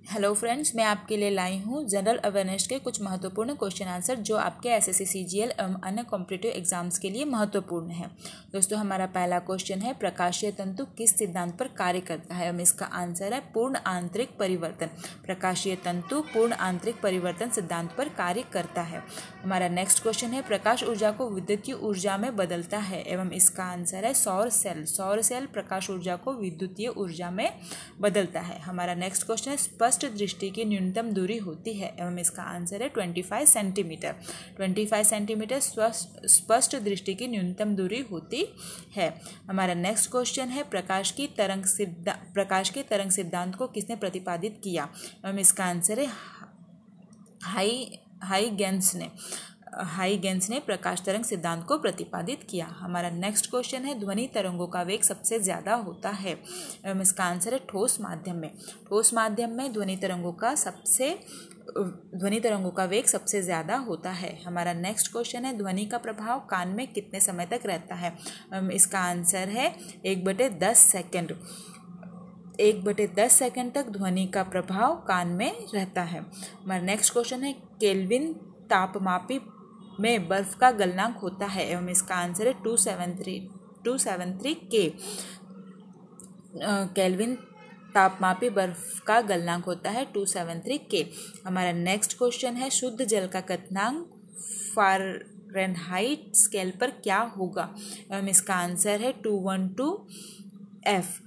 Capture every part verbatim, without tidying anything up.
Hello friends, मैं आपके लिए लाई हूँ जनरल अवेयरनेस के कुछ महत्वपूर्ण क्वेश्चन आंसर जो आपके एसएससी, सीजीएल एवं अन्य कॉम्पिटिटिव एग्जाम्स के लिए महत्वपूर्ण है। दोस्तों, हमारा पहला क्वेश्चन है प्रकाशीय तंतु किस सिद्धांत पर कार्य करता है। एवं इसका आंसर है पूर्ण आंतरिक परिवर्तन। प्रकाशीय तंतु पूर्ण आंतरिक परिवर्तन सिद्धांत पर कार्य करता है। हमारा नेक्स्ट क्वेश्चन है प्रकाश ऊर्जा को विद्युतीय ऊर्जा में बदलता है। एवं इसका आंसर है सौर सेल। सौर सेल प्रकाश ऊर्जा को विद्युतीय ऊर्जा में बदलता है। हमारा नेक्स्ट क्वेश्चन है स्पष्ट दृष्टि की न्यूनतम दूरी होती है। एवं इसका आंसर है पच्चीस सेंटीमीटर। पच्चीस सेंटीमीटर स्पष्ट दृष्टि की न्यूनतम दूरी होती है। हमारा नेक्स्ट क्वेश्चन है प्रकाश की तरंग सिद्धांत प्रकाश के तरंग सिद्धांत को किसने प्रतिपादित किया। एवं इसका आंसर है हाई हाइगेंस ने हाइगेंस ने प्रकाश तरंग सिद्धांत को प्रतिपादित किया। हमारा नेक्स्ट क्वेश्चन है ध्वनि तरंगों का वेग सबसे ज्यादा होता है। एवं इसका आंसर है ठोस माध्यम में। ठोस माध्यम में ध्वनि तरंगों का सबसे ध्वनि तरंगों का वेग सबसे ज्यादा होता है। हमारा नेक्स्ट क्वेश्चन है ध्वनि का प्रभाव कान में कितने समय तक रहता है। एवं इसका आंसर है एक बटे दस सेकेंड एक बटे दस सेकेंड तक ध्वनि का प्रभाव कान में रहता है। हमारा नेक्स्ट क्वेश्चन है केल्विन तापमापी में बर्फ का गलनांक होता है। एवं इसका आंसर है two seven three two seven three K. Kelvin तापमापी बर्फ का गलनांक होता है टू सेवन थ्री के। हमारा नेक्स्ट क्वेश्चन है शुद्ध जल का क्वथनांक फ़ारेनहाइट स्केल पर क्या होगा। एवं इसका आंसर है टू वन टू एफ।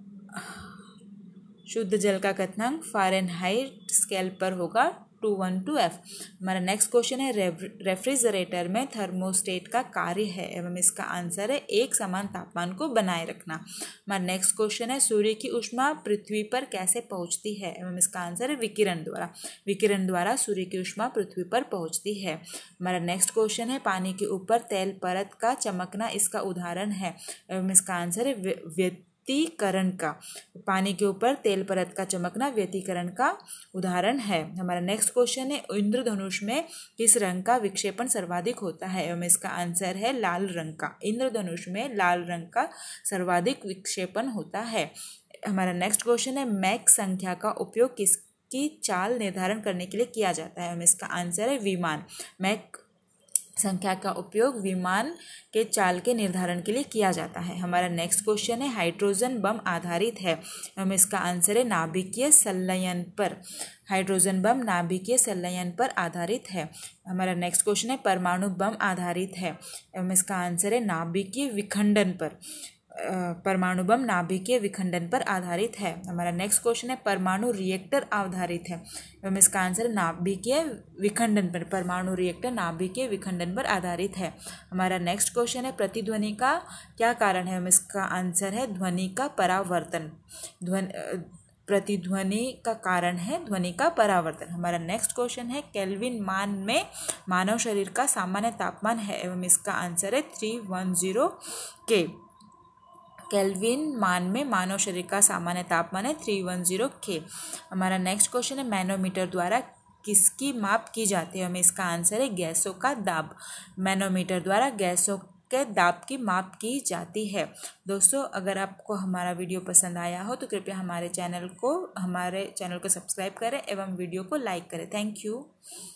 शुद्ध जल का क्वथनांक फ़ारेनहाइट स्केल पर होगा टू वन टू एफ। हमारा नेक्स्ट क्वेश्चन है रेफ्रिजरेटर में थर्मोस्टेट का कार्य है। एवं इसका आंसर है एक समान तापमान को बनाए रखना। हमारा नेक्स्ट क्वेश्चन है सूर्य की ऊष्मा पृथ्वी पर कैसे पहुंचती है। एवं इसका आंसर है विकिरण द्वारा। विकिरण द्वारा सूर्य की ऊष्मा पृथ्वी पर पहुंचती है। हमारा नेक्स्ट क्वेश्चन है पानी के ऊपर तेल परत का चमकना इसका उदाहरण है। एवं इसका आंसर है व्यतिकरण का। पानी के ऊपर तेल परत का चमकना व्यतिकरण का उदाहरण है। हमारा नेक्स्ट क्वेश्चन है इंद्रधनुष में किस रंग का विक्षेपण सर्वाधिक होता है। एवं इसका आंसर है लाल रंग का। इंद्रधनुष में लाल रंग का सर्वाधिक विक्षेपण होता है। हमारा नेक्स्ट क्वेश्चन है मैक संख्या का उपयोग किसकी चाल निर्धारण करने के लिए किया जाता है। एवं इसका आंसर है विमान। मैक संख्या का उपयोग विमान के चाल के निर्धारण के लिए किया जाता है। हमारा नेक्स्ट क्वेश्चन है हाइड्रोजन बम आधारित है। एवं इसका आंसर है नाभिकीय संलयन पर। हाइड्रोजन बम नाभिकीय संलयन पर आधारित है। हमारा नेक्स्ट क्वेश्चन है परमाणु बम आधारित है। एवं इसका आंसर है नाभिकीय विखंडन पर। परमाणु बम नाभिकीय विखंडन पर आधारित है। हमारा नेक्स्ट क्वेश्चन है परमाणु रिएक्टर आधारित है। एवं इसका आंसर नाभिकीय विखंडन पर। परमाणु रिएक्टर नाभिकीय विखंडन पर आधारित है। हमारा नेक्स्ट क्वेश्चन है प्रतिध्वनि का क्या कारण है। एवं इसका आंसर है ध्वनि का परावर्तन। ध्वनि प्रतिध्वनि का कारण है ध्वनि का परावर्तन। हमारा नेक्स्ट क्वेश्चन है केल्विन मान में मानव शरीर का सामान्य तापमान है। एवं इसका आंसर है three one zero K. Kelvin मान में मानव शरीर का सामान्य तापमान है थ्री वन जीरो के। हमारा नेक्स्ट क्वेश्चन है मैनोमीटर द्वारा किसकी माप की जाती है। हमें इसका आंसर है गैसों का दाब। मैनोमीटर द्वारा गैसों के दाब की माप की जाती है। दोस्तों, अगर आपको हमारा वीडियो पसंद आया हो तो कृपया हमारे चैनल को हमारे चैनल को सब्सक्राइब करें एवं वीडियो को लाइक करें। Thank you.